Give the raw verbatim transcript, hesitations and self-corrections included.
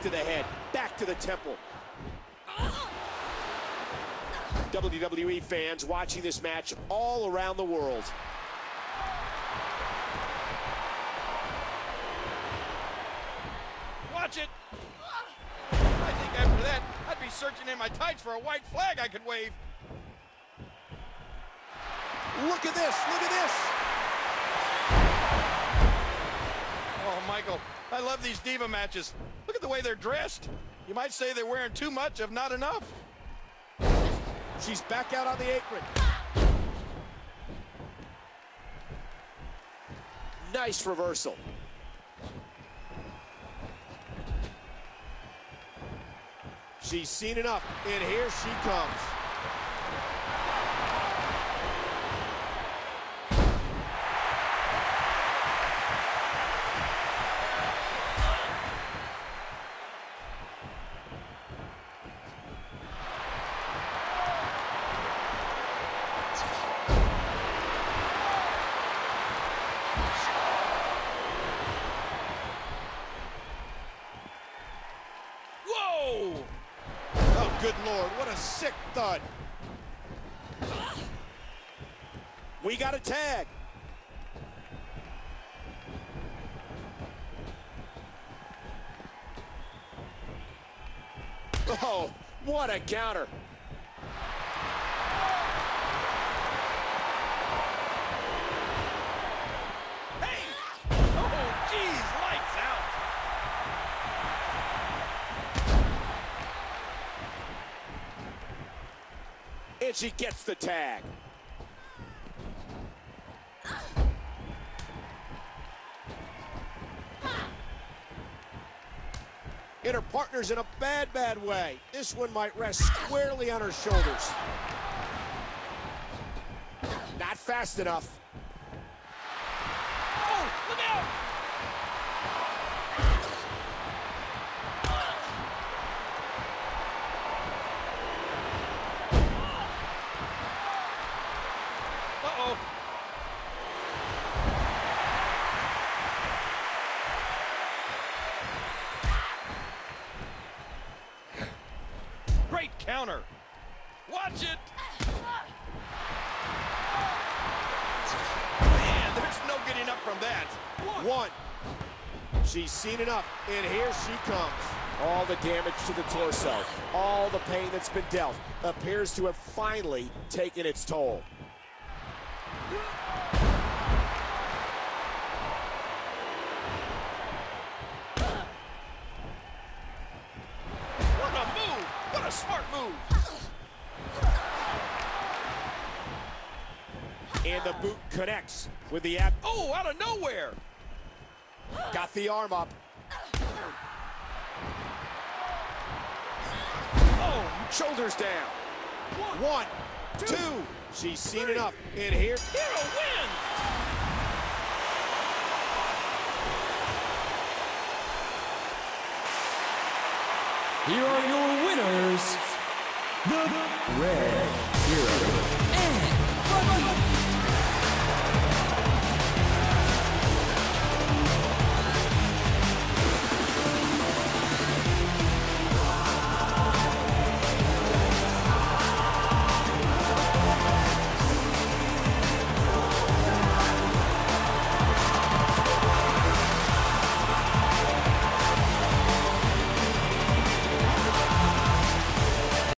to the head, back to the temple. W W E fans watching this match all around the world. Watch it. I think after that, I'd be searching in my tights for a white flag I could wave. Look at this, look at this. Oh, Michael, I love these diva matches. Look at the way they're dressed. You might say they're wearing too much of not enough. She's back out on the apron. Nice reversal. She's seen enough, and here she comes. Whoa! Oh, good Lord, what a sick thud. We got a tag. Oh, what a counter. Hey! Oh, geez, lights out. And she gets the tag. And her partner's in a bad, bad way. This one might rest squarely on her shoulders. Not fast enough. Oh, look out! Uh-oh. Great counter. Watch it. Man, there's no getting up from that. One. She's seen enough, and here she comes. All the damage to the torso, all the pain that's been dealt, appears to have finally taken its toll. What a move! What a smart move! And the boot connects with the ab. Oh, out of nowhere! Got the arm up. Oh, Shoulders down. One, two. She's seen enough. And here. Hero win! Here are your winners, the Red Hero.